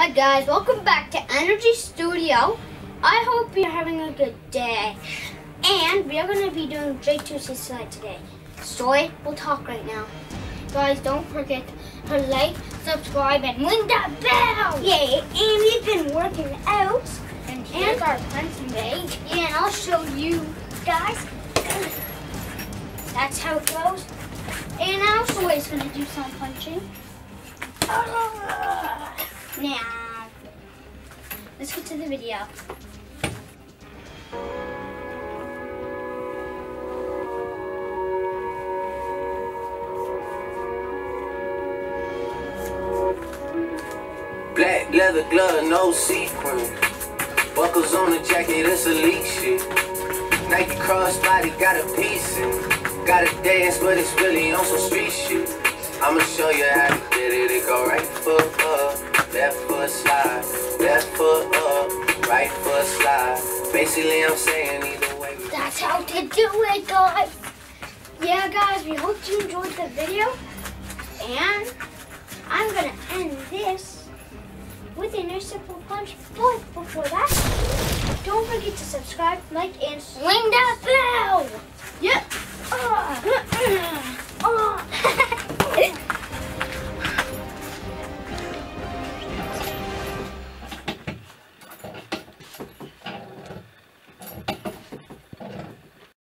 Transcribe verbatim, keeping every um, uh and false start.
Hi guys, welcome back to Energy Studio. I hope you're having a good day. And we are going to be doing Toosie Slide today. Story, we'll talk right now. Guys, don't forget to like, subscribe, and ring that bell. Yeah, and we've been working out. And here's and, our punching bag. Yeah, and I'll show you guys. That's how it goes. And now Story's going to do some punching. Uh, now, let's get to the video. Black leather glove, no sequin. Buckles on the jacket, it's elite shit. Nike crossbody, got a piece in. Gotta dance, but it's really on some street shit. I'ma show you how to get it. It go right foot up, left foot slide, left foot up, right foot slide. Basically, I'm saying either way. That's how to do it, guys. Yeah, guys, we hope you enjoyed the video. And I'm gonna end this with a nice simple punch. But before that, don't forget to subscribe, like, and ring that bell. Yep. Uh, uh, uh.